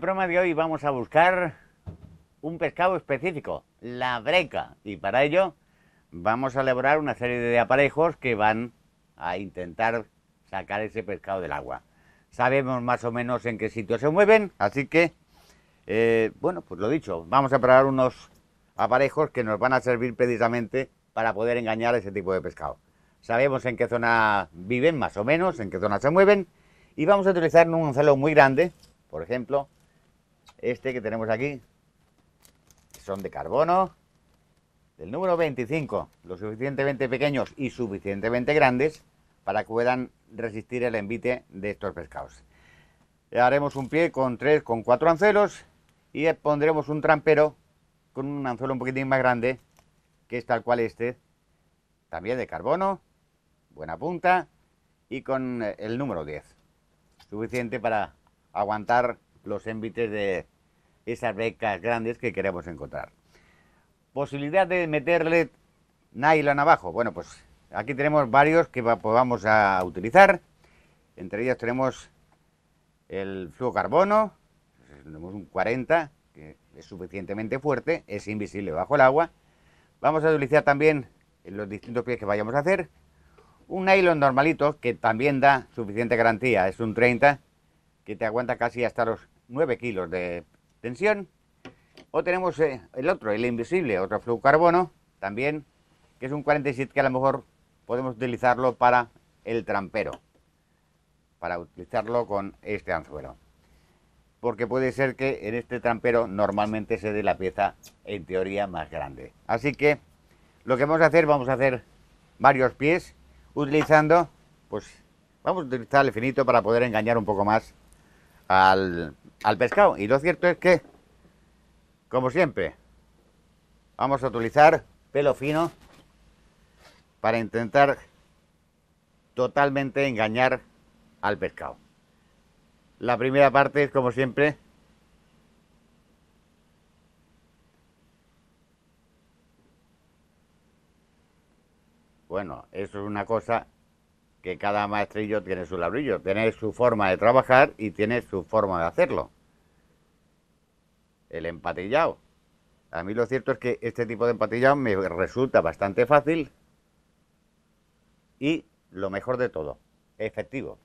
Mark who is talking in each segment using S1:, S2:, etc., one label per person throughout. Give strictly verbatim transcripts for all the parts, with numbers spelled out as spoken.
S1: programa de hoy vamos a buscar un pescado específico, la breca, y para ello vamos a elaborar una serie de aparejos que van a intentar sacar ese pescado del agua. Sabemos más o menos en qué sitio se mueven, así que, eh, bueno, pues lo dicho, vamos a preparar unos aparejos que nos van a servir precisamente para poder engañar a ese tipo de pescado. Sabemos en qué zona viven, más o menos, en qué zona se mueven, y vamos a utilizar un anzuelo muy grande, por ejemplo, este que tenemos aquí, son de carbono, del número veinticinco, lo suficientemente pequeños y suficientemente grandes para que puedan resistir el envite de estos pescados. Haremos un pie con tres, con cuatro anzuelos y pondremos un trampero con un anzuelo un poquitín más grande, que es tal cual este, también de carbono, buena punta y con el número diez, suficiente para aguantar los envites de esas becas grandes que queremos encontrar. Posibilidad de meterle nylon abajo. Bueno, pues aquí tenemos varios que vamos a utilizar. Entre ellos tenemos el fluocarbono, tenemos un cuarenta, que es suficientemente fuerte, es invisible bajo el agua. Vamos a utilizar también en los distintos pies que vayamos a hacer un nylon normalito que también da suficiente garantía, es un treinta, que te aguanta casi hasta los nueve kilos de tensión. O tenemos eh, el otro, el invisible, otro fluocarbono, también, que es un cuarenta y siete, que a lo mejor podemos utilizarlo para el trampero, para utilizarlo con este anzuelo. Porque puede ser que en este trampero normalmente se dé la pieza, en teoría, más grande. Así que lo que vamos a hacer, vamos a hacer varios pies, utilizando, pues, vamos a utilizar el finito para poder engañar un poco más al, al pescado. Y lo cierto es que, como siempre, vamos a utilizar pelo fino para intentar totalmente engañar al pescado. La primera parte es, como siempre, bueno, eso es una cosa que cada maestrillo tiene su labrillo, tiene su forma de trabajar y tiene su forma de hacerlo. El empatillado. A mí lo cierto es que este tipo de empatillado me resulta bastante fácil y, lo mejor de todo, efectivo.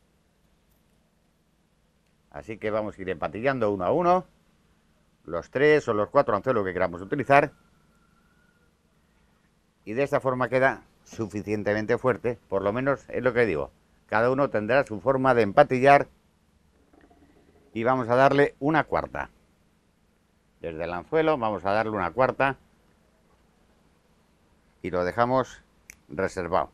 S1: Así que vamos a ir empatillando uno a uno los tres o los cuatro anzuelos que queramos utilizar, y de esta forma queda suficientemente fuerte. Por lo menos es lo que digo, cada uno tendrá su forma de empatillar, y vamos a darle una cuarta. Desde el anzuelo vamos a darle una cuarta y lo dejamos reservado.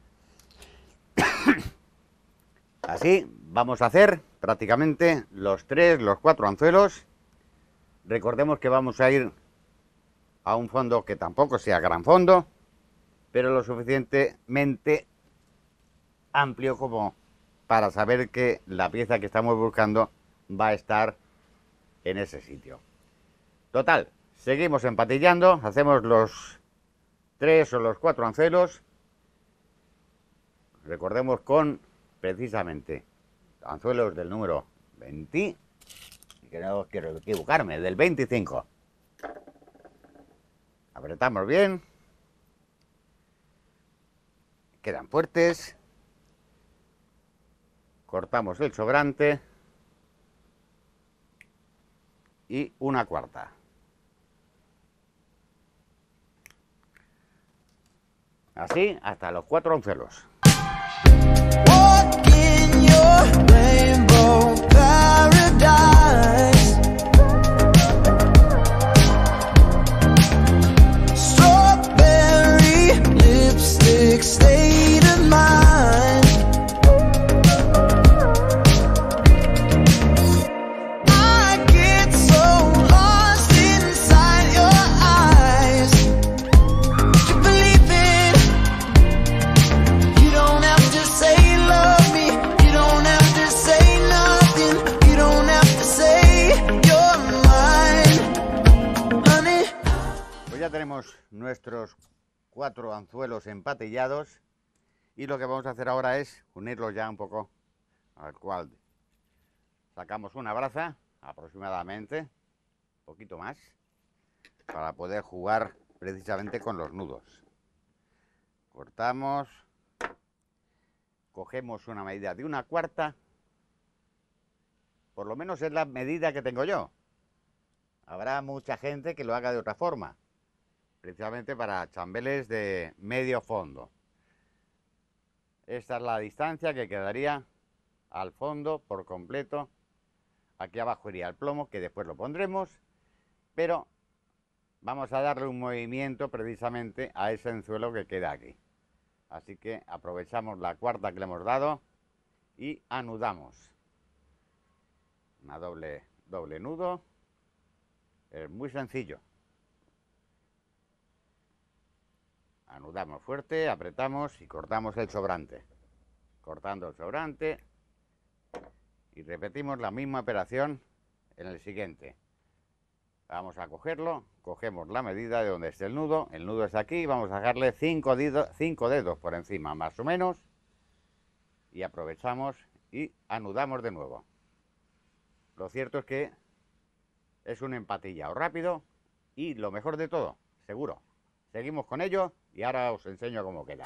S1: Así vamos a hacer prácticamente los tres, los cuatro anzuelos. Recordemos que vamos a ir a un fondo que tampoco sea gran fondo, pero lo suficientemente amplio como para saber que la pieza que estamos buscando va a estar en ese sitio. Total, seguimos empatillando, hacemos los tres o los cuatro anzuelos. Recordemos con, precisamente, anzuelos del número veinte, que no quiero equivocarme, del veinticinco. Apretamos bien, quedan fuertes, cortamos el sobrante y una cuarta. Así hasta los cuatro anzuelos. Tenemos nuestros cuatro anzuelos empatillados y lo que vamos a hacer ahora es unirlos ya un poco, al cual sacamos una braza aproximadamente, un poquito más, para poder jugar precisamente con los nudos. Cortamos, cogemos una medida de una cuarta, por lo menos es la medida que tengo yo. Habrá mucha gente que lo haga de otra forma, precisamente para chambeles de medio fondo. Esta es la distancia que quedaría al fondo por completo. Aquí abajo iría el plomo, que después lo pondremos, pero vamos a darle un movimiento precisamente a ese anzuelo que queda aquí. Así que aprovechamos la cuarta que le hemos dado y anudamos. Una doble, doble nudo. Es muy sencillo. Anudamos fuerte, apretamos y cortamos el sobrante. Cortando el sobrante y repetimos la misma operación en el siguiente. Vamos a cogerlo, cogemos la medida de donde esté el nudo. El nudo está aquí, vamos a dejarle cinco dedos, cinco dedos por encima más o menos. Y aprovechamos y anudamos de nuevo. Lo cierto es que es un empatillado rápido y lo mejor de todo, seguro. Seguimos con ello y ahora os enseño cómo queda.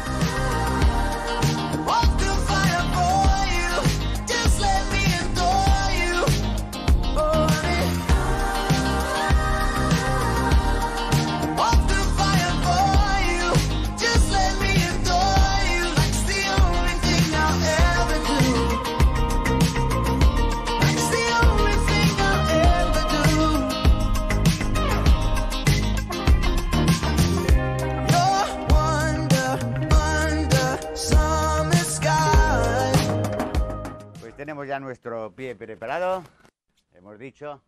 S1: Tenemos ya nuestro pie preparado, hemos dicho,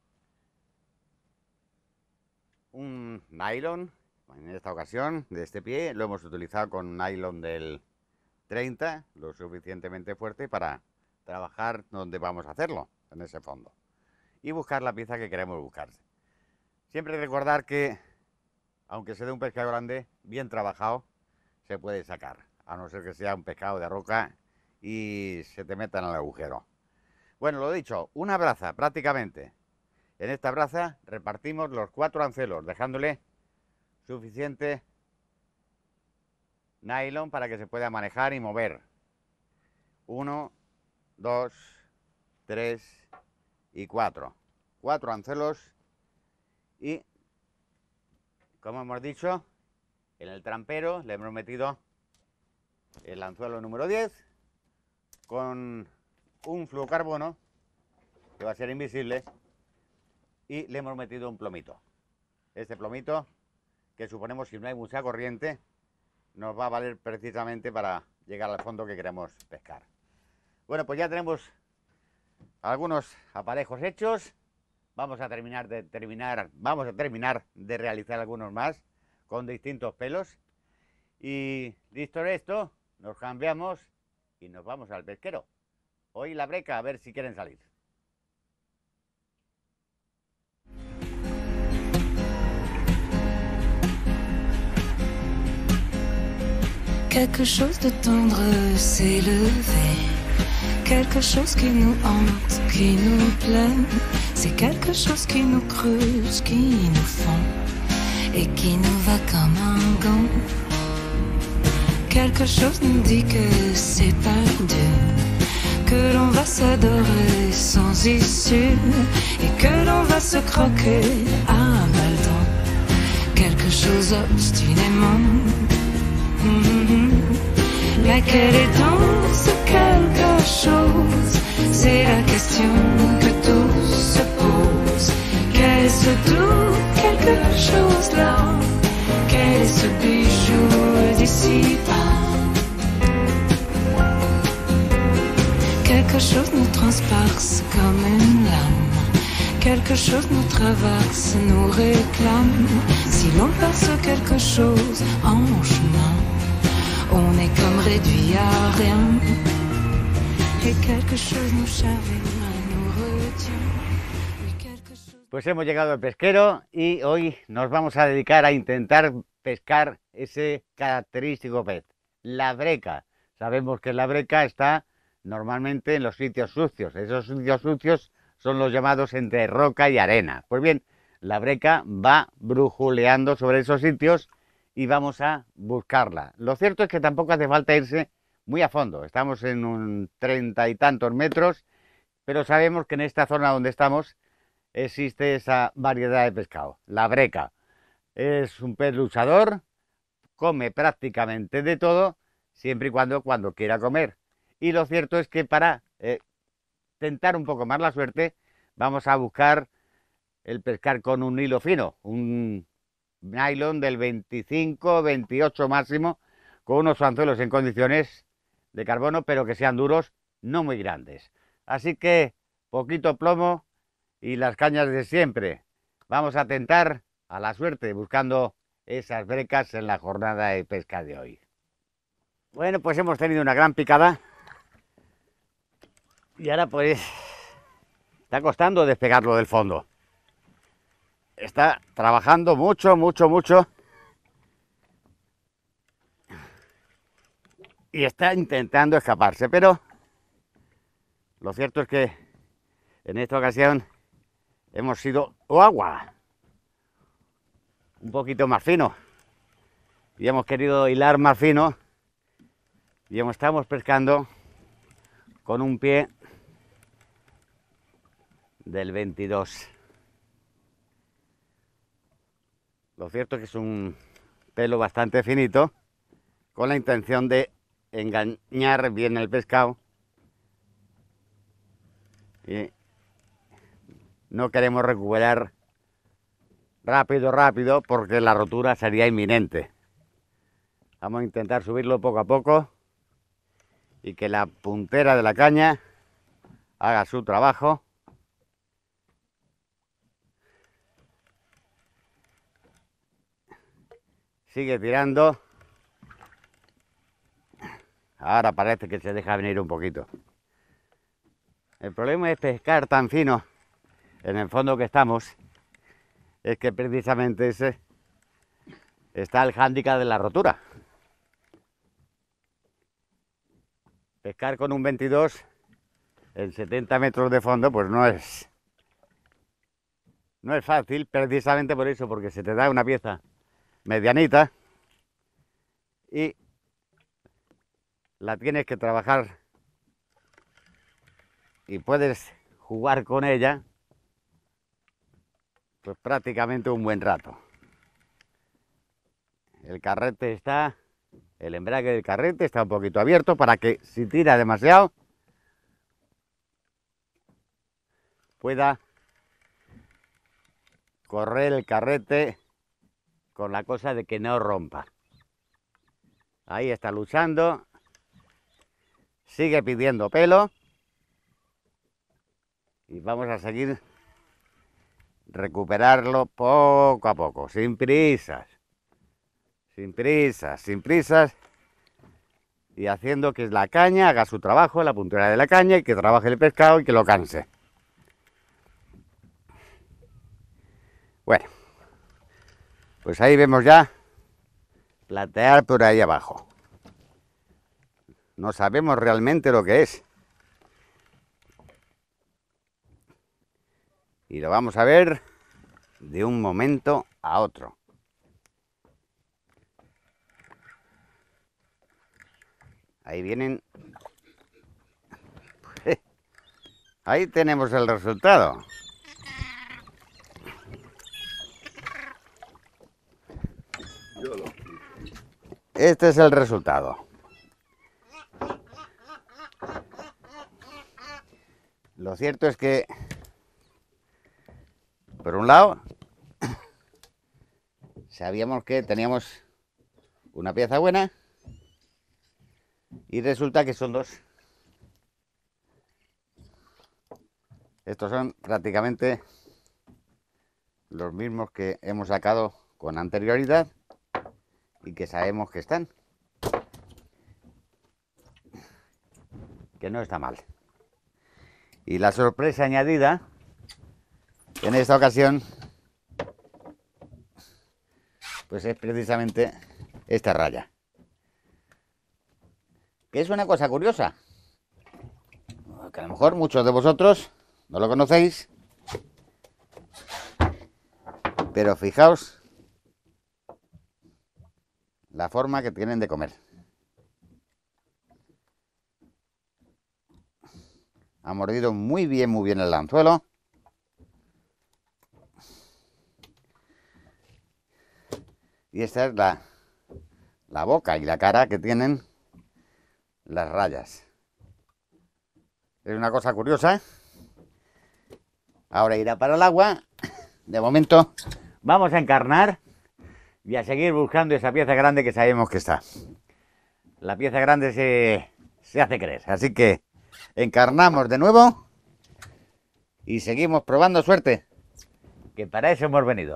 S1: un nylon, en esta ocasión de este pie lo hemos utilizado con nylon del treinta, lo suficientemente fuerte para trabajar donde vamos a hacerlo, en ese fondo, y buscar la pieza que queremos buscar. Siempre recordar que, aunque se dé un pescado grande, bien trabajado, se puede sacar, a no ser que sea un pescado de roca y se te meta en el agujero. Bueno, lo dicho, una braza prácticamente. En esta braza repartimos los cuatro anzuelos, dejándole suficiente nylon para que se pueda manejar y mover. Uno, dos, tres y cuatro. Cuatro anzuelos y, como hemos dicho, en el trampero le hemos metido el anzuelo número diez con un fluocarbono que va a ser invisible y le hemos metido un plomito. Este plomito, que suponemos si no hay mucha corriente, nos va a valer precisamente para llegar al fondo que queremos pescar. Bueno, pues ya tenemos algunos aparejos hechos. Vamos a terminar de terminar, vamos a terminar de realizar algunos más con distintos pelos. Y listo esto, nos cambiamos y nos vamos al pesquero. Hoy la breca, a ver si quieren salir.
S2: Quelque chose de tendre s'est levé, quelque chose qui nous hante, qui nous plaît, c'est quelque chose qui nous creuse, qui nous fond et qui nous va comme un gant. Quelque chose nous dit que c'est perdu, que l'on va s'adorer sans issue et que l'on va se croquer à balles dents. Quelque chose obstinément. Mm-hmm. Mais quel est donc ce quelque chose? C'est la question que tous se posent. Quel est ce doux quelque chose là? Quel est ce bijou d'ici-bas? Quelque chose nous transperce comme une lame. Quelque chose nous traverse, nous réclame. Si l'on perce quelque chose en chemin, on est comme réduit à rien. Et quelque chose nous chavire, nous retient. Oui, quelque chose...
S1: Pues hemos llegado al pesquero y hoy nos vamos a dedicar a intentar pescar ese característico pez, la breca. Sabemos que la breca está normalmente en los sitios sucios. Esos sitios sucios son los llamados entre roca y arena. Pues bien, la breca va brujuleando sobre esos sitios y vamos a buscarla. Lo cierto es que tampoco hace falta irse muy a fondo. Estamos en un treinta y tantos metros, pero sabemos que en esta zona donde estamos existe esa variedad de pescado, la breca. Es un pez luchador, come prácticamente de todo, siempre y cuando, cuando quiera comer. Y lo cierto es que para eh, tentar un poco más la suerte, vamos a buscar el pescar con un hilo fino, un nylon del veinticinco, veintiocho máximo, con unos anzuelos en condiciones de carbono, pero que sean duros, no muy grandes. Así que poquito plomo y las cañas de siempre. Vamos a tentar a la suerte buscando esas brecas en la jornada de pesca de hoy. Bueno, pues hemos tenido una gran picada y ahora pues está costando despegarlo del fondo. Está trabajando mucho, mucho, mucho y está intentando escaparse, pero lo cierto es que en esta ocasión hemos sido o agua un poquito más fino y hemos querido hilar más fino y hemos, estamos pescando con un pie del veintidós. Lo cierto es que es un pelo bastante finito, con la intención de engañar bien el pescado y no queremos recuperar rápido, rápido, porque la rotura sería inminente. Vamos a intentar subirlo poco a poco y que la puntera de la caña haga su trabajo. Sigue tirando. Ahora parece que se deja venir un poquito. El problema es pescar tan fino en el fondo que estamos, es que precisamente ese está el hándicap de la rotura. Pescar con un veintidós en setenta metros de fondo pues no es no es fácil, precisamente por eso, porque se te da una pieza medianita y la tienes que trabajar y puedes jugar con ella pues prácticamente un buen rato. El carrete está, el embrague del carrete está un poquito abierto para que si tira demasiado pueda correr el carrete con la cosa de que no rompa. Ahí está luchando, sigue pidiendo pelo y vamos a seguir recuperarlo poco a poco, sin prisas, sin prisas, sin prisas y haciendo que la caña haga su trabajo, la puntera de la caña, y que trabaje el pescado y que lo canse. Bueno, pues ahí vemos ya platear por ahí abajo. No sabemos realmente lo que es. Y lo vamos a ver de un momento a otro. Ahí vienen. Ahí tenemos el resultado. Este es el resultado. Lo cierto es que, por un lado, sabíamos que teníamos una pieza buena y resulta que son dos. Estos son prácticamente los mismos que hemos sacado con anterioridad y que sabemos que están, que no está mal. Y la sorpresa añadida en esta ocasión pues es precisamente esta raya, que es una cosa curiosa, que a lo mejor muchos de vosotros no lo conocéis, pero fijaos la forma que tienen de comer. Ha mordido muy bien, muy bien el anzuelo. Y esta es la, la boca y la cara que tienen las rayas. Es una cosa curiosa. Ahora irá para el agua. De momento vamos a encarnar y a seguir buscando esa pieza grande que sabemos que está. La pieza grande se, se hace creer. Así que encarnamos de nuevo y seguimos probando suerte, que para eso hemos venido.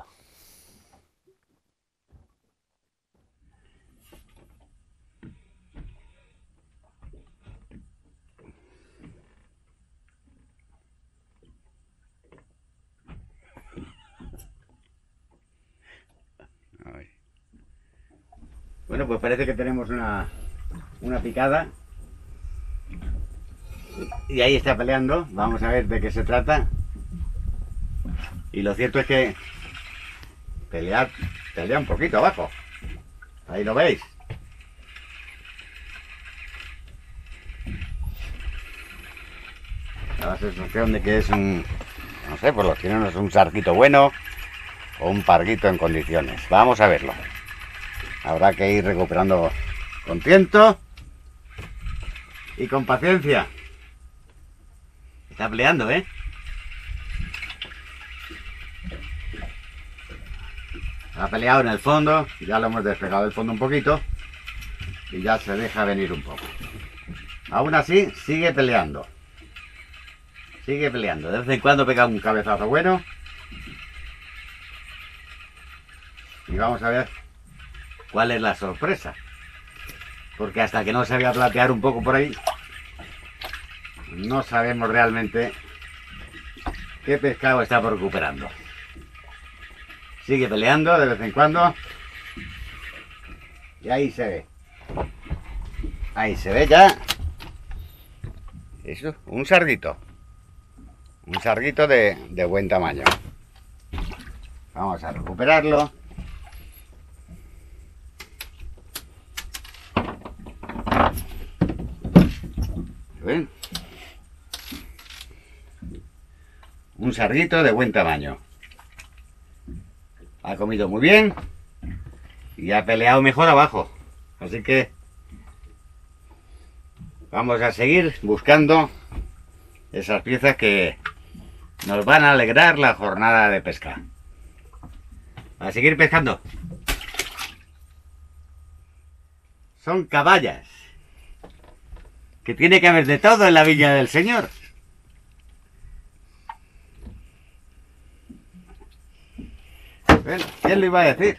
S1: Bueno, pues parece que tenemos una, una picada. Y ahí está peleando. Vamos a ver de qué se trata. Y lo cierto es que pelea, pelea un poquito abajo. Ahí lo veis. Da la sensación de que es un, no sé, por los chilenos es un sarguito bueno o un parguito en condiciones. Vamos a verlo. Habrá que ir recuperando con tiento y con paciencia. Está peleando, ¿eh? Ha peleado en el fondo, ya lo hemos despegado del fondo un poquito y ya se deja venir un poco. Aún así, sigue peleando. Sigue peleando. De vez en cuando pega un cabezazo bueno. Y vamos a ver cuál es la sorpresa. Porque hasta que no se vea platear un poco por ahí, no sabemos realmente qué pescado está recuperando. Sigue peleando de vez en cuando. Y ahí se ve. Ahí se ve ya. Eso, un sarguito. Un sarguito de, de buen tamaño. Vamos a recuperarlo. ¿Ven? Un sarguito de buen tamaño. Ha comido muy bien y ha peleado mejor abajo. Así que vamos a seguir buscando esas piezas que nos van a alegrar la jornada de pesca. A seguir pescando. Son caballas. Que tiene que haber de todo en la viña del Señor. Bueno, ¿quién lo iba a decir?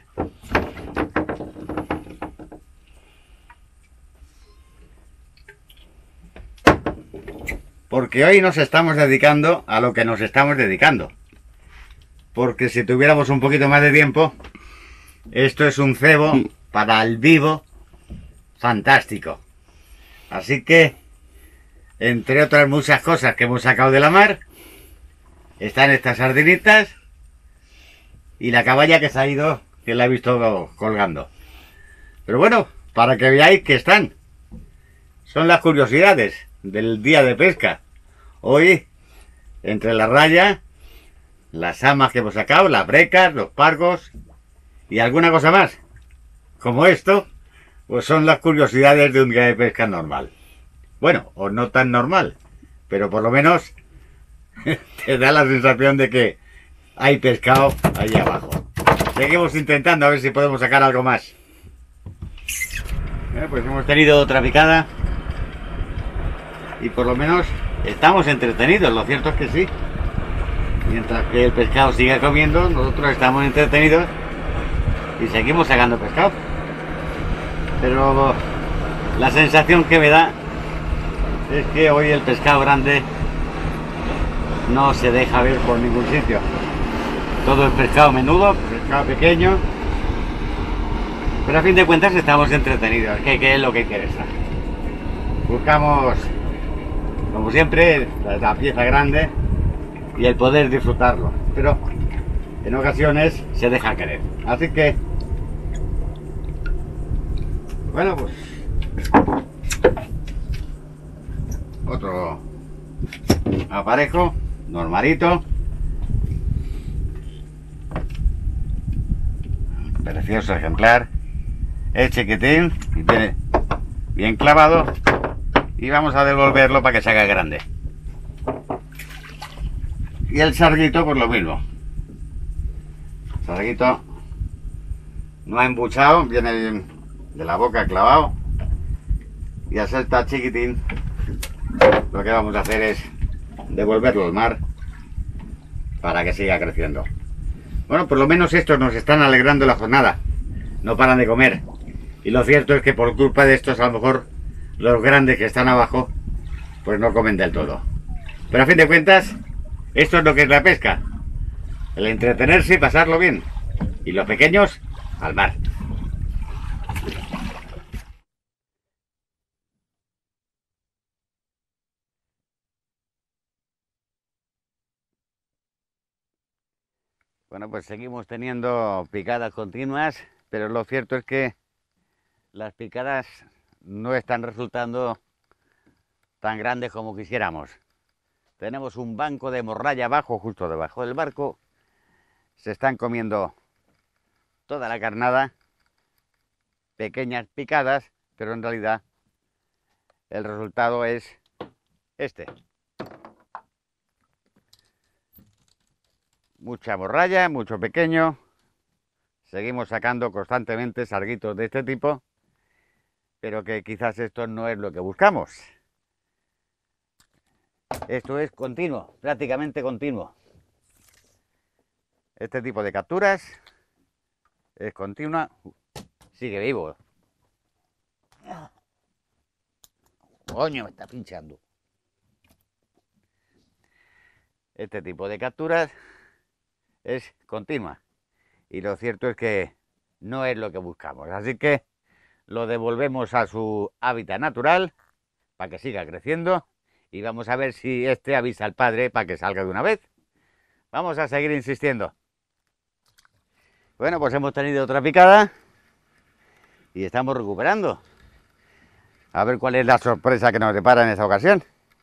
S1: Porque hoy nos estamos dedicando a lo que nos estamos dedicando. Porque si tuviéramos un poquito más de tiempo, esto es un cebo para el vivo fantástico. Así que, entre otras muchas cosas que hemos sacado de la mar, están estas sardinitas y la caballa que se ha ido, que la he visto colgando. Pero bueno, para que veáis que están. Son las curiosidades del día de pesca. Hoy, entre la raya, las amas que hemos sacado, las brecas, los pargos y alguna cosa más, como esto, pues son las curiosidades de un día de pesca normal. Bueno, o no tan normal, pero por lo menos te da la sensación de que hay pescado ahí abajo. Seguimos intentando a ver si podemos sacar algo más. Bueno, pues hemos tenido otra picada y por lo menos estamos entretenidos, lo cierto es que sí. Mientras que el pescado siga comiendo, nosotros estamos entretenidos y seguimos sacando pescado. Pero la sensación que me da es que hoy el pescado grande no se deja ver por ningún sitio. Todo es pescado menudo, pescado pequeño. Pero a fin de cuentas estamos entretenidos, que, que es lo que interesa. Buscamos, como siempre, la, la pieza grande, y el poder disfrutarlo, pero en ocasiones se deja querer. Así que, bueno, pues otro aparejo normalito, precioso ejemplar, es chiquitín y viene bien clavado, y vamos a devolverlo para que se haga grande. Y el sarguito pues lo mismo, el sarguito no ha embuchado, viene bien de la boca clavado, y al ser tan chiquitín lo que vamos a hacer es devolverlo al mar para que siga creciendo. Bueno, por lo menos estos nos están alegrando la jornada, no paran de comer, y lo cierto es que por culpa de estos a lo mejor los grandes que están abajo pues no comen del todo, pero a fin de cuentas esto es lo que es la pesca, el entretenerse y pasarlo bien, y los pequeños al mar. Bueno, pues seguimos teniendo picadas continuas, pero lo cierto es que las picadas no están resultando tan grandes como quisiéramos. Tenemos un banco de morralla abajo, justo debajo del barco. Se están comiendo toda la carnada, pequeñas picadas, pero en realidad el resultado es este. Mucha morralla, mucho pequeño. Seguimos sacando constantemente sarguitos de este tipo, pero que quizás esto no es lo que buscamos. Esto es continuo, prácticamente continuo. Este tipo de capturas es continua. Sigue vivo. Coño, me está pinchando. Este tipo de capturas es continua. Y lo cierto es que no es lo que buscamos. Así que lo devolvemos a su hábitat natural para que siga creciendo. Y vamos a ver si este avisa al padre para que salga de una vez. Vamos a seguir insistiendo. Bueno, pues hemos tenido otra picada y estamos recuperando. A ver cuál es la sorpresa que nos depara en esta ocasión.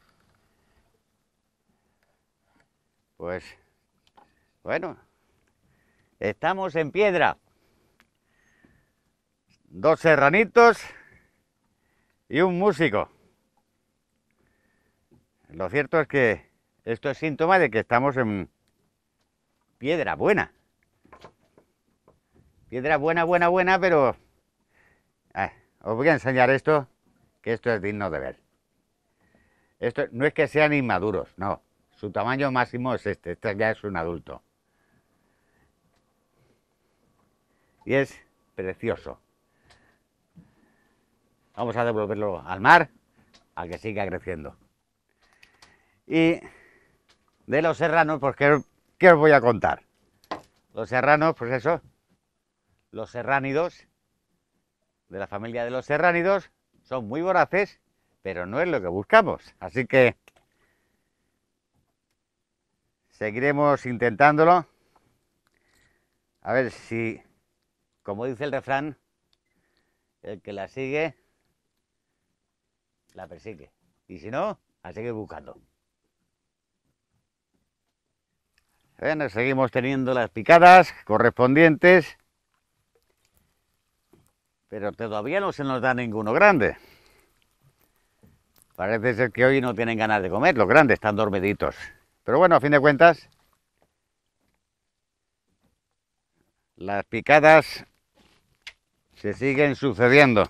S1: Pues, bueno, estamos en piedra. Dos serranitos y un músico. Lo cierto es que esto es síntoma de que estamos en piedra buena. Piedra buena, buena, buena, pero eh, os voy a enseñar esto, que esto es digno de ver. Esto no es que sean inmaduros, no. Su tamaño máximo es este, este ya es un adulto. Y es precioso. Vamos a devolverlo al mar, a que siga creciendo. Y de los serranos, pues ¿qué, qué os voy a contar? Los serranos, pues eso, los serránidos, de la familia de los serránidos, son muy voraces, pero no es lo que buscamos. Así que seguiremos intentándolo. A ver si, como dice el refrán, el que la sigue, la persigue. Y si no, a seguir buscando. Bueno, seguimos teniendo las picadas correspondientes, pero todavía no se nos da ninguno grande. Parece ser que hoy no tienen ganas de comer, los grandes están dormiditos. Pero bueno, a fin de cuentas, las picadas se siguen sucediendo.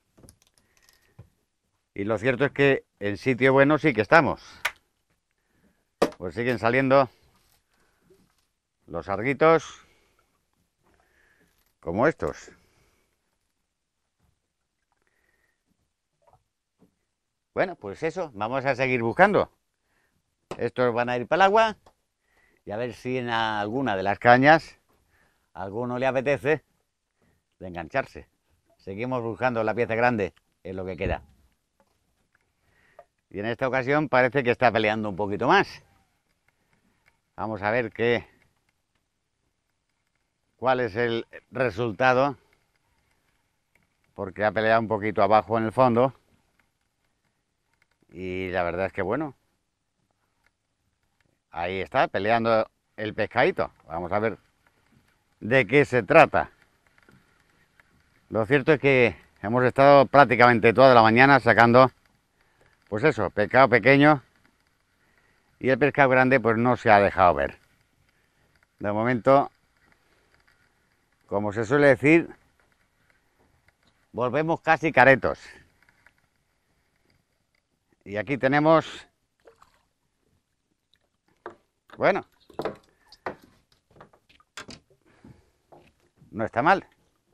S1: Y lo cierto es que en sitio bueno sí que estamos. Pues siguen saliendo los sarguitos como estos. Bueno, pues eso, vamos a seguir buscando. Estos van a ir para el agua y a ver si en alguna de las cañas a alguno le apetece de engancharse. Seguimos buscando la pieza grande, es lo que queda. Y en esta ocasión parece que está peleando un poquito más. Vamos a ver qué, cuál es el resultado, porque ha peleado un poquito abajo en el fondo y la verdad es que bueno, ahí está peleando el pescadito. Vamos a ver de qué se trata. Lo cierto es que hemos estado prácticamente toda la mañana sacando, pues eso, pescado pequeño, y el pescado grande pues no se ha dejado ver. De momento, como se suele decir, volvemos casi caretos. Y aquí tenemos, bueno, no está mal,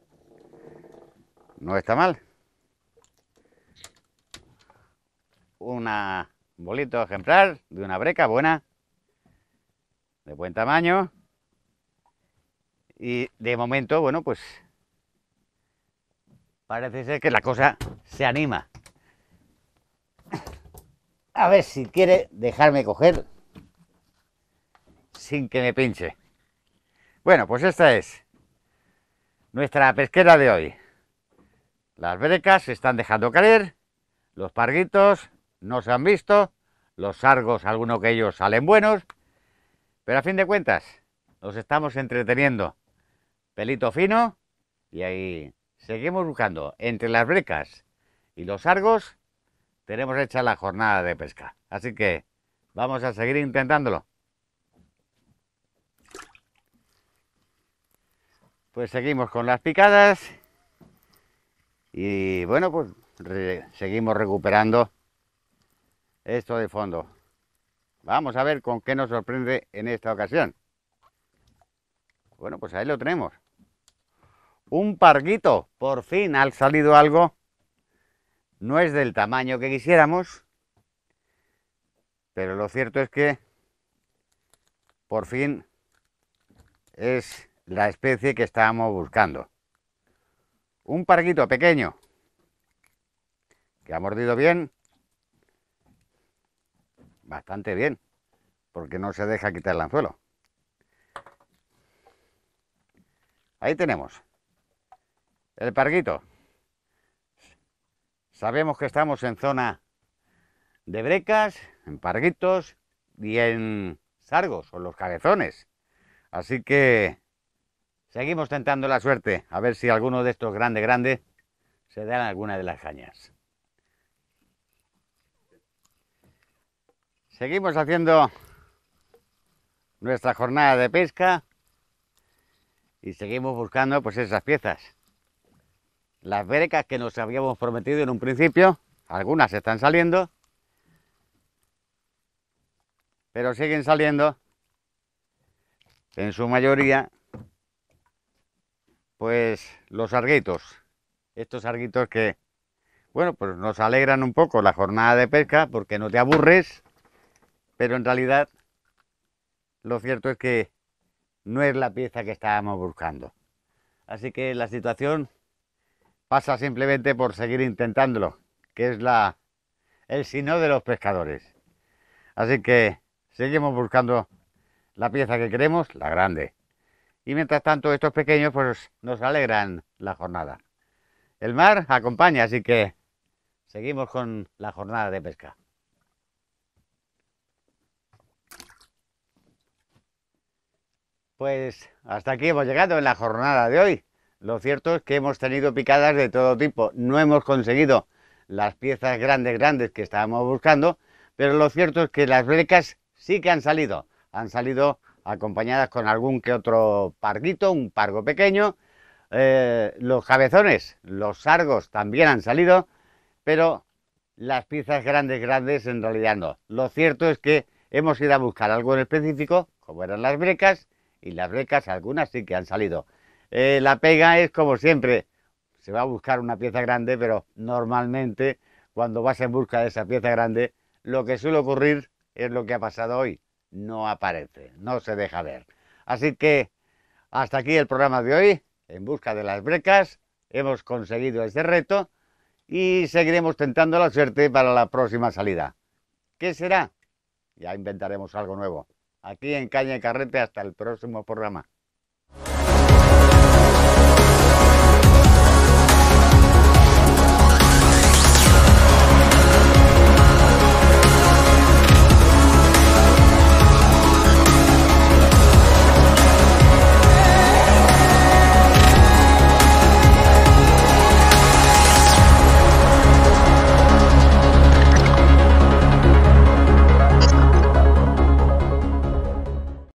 S1: no está mal. Una bolito ejemplar de una breca buena, de buen tamaño. Y de momento, bueno, pues parece ser que la cosa se anima. A ver si quiere dejarme coger sin que me pinche. Bueno, pues esta es nuestra pesquera de hoy. Las brecas se están dejando caer, los parguitos no se han visto, los sargos, algunos que ellos salen buenos, pero a fin de cuentas nos estamos entreteniendo. Pelito fino, y ahí seguimos buscando entre las brecas y los sargos. Tenemos hecha la jornada de pesca, así que vamos a seguir intentándolo. Pues seguimos con las picadas y bueno, pues re seguimos recuperando esto de fondo. Vamos a ver con qué nos sorprende en esta ocasión. Bueno, pues ahí lo tenemos. Un parguito, por fin ha salido algo. No es del tamaño que quisiéramos, pero lo cierto es que por fin es la especie que estábamos buscando. Un parguito pequeño que ha mordido bien, bastante bien, porque no se deja quitar el anzuelo. Ahí tenemos el parguito. Sabemos que estamos en zona de brecas, en parguitos y en sargos o los cabezones. Así que seguimos tentando la suerte, a ver si alguno de estos grandes, grandes, se da en alguna de las cañas. Seguimos haciendo nuestra jornada de pesca y seguimos buscando pues esas piezas. Las brecas que nos habíamos prometido en un principio, algunas están saliendo, pero siguen saliendo en su mayoría pues los sarguitos. Estos sarguitos que, bueno, pues nos alegran un poco la jornada de pesca porque no te aburres, pero en realidad lo cierto es que no es la pieza que estábamos buscando. Así que la situación pasa simplemente por seguir intentándolo, que es la, el sino de los pescadores. Así que seguimos buscando la pieza que queremos, la grande. Y mientras tanto estos pequeños pues nos alegran la jornada. El mar acompaña, así que seguimos con la jornada de pesca. Pues hasta aquí hemos llegado en la jornada de hoy. Lo cierto es que hemos tenido picadas de todo tipo. No hemos conseguido las piezas grandes, grandes que estábamos buscando, pero lo cierto es que las brecas sí que han salido. Han salido acompañadas con algún que otro parguito, un pargo pequeño. Eh, los cabezones, los sargos también han salido, pero las piezas grandes, grandes en realidad no. Lo cierto es que hemos ido a buscar algo en específico, como eran las brecas, y las brecas algunas sí que han salido. Eh, la pega es como siempre, se va a buscar una pieza grande, pero normalmente cuando vas en busca de esa pieza grande, lo que suele ocurrir es lo que ha pasado hoy, no aparece, no se deja ver. Así que hasta aquí el programa de hoy, en busca de las brecas, hemos conseguido ese reto y seguiremos tentando la suerte para la próxima salida. ¿Qué será? Ya inventaremos algo nuevo. aquí en Caña y Carrete. Hasta el próximo programa.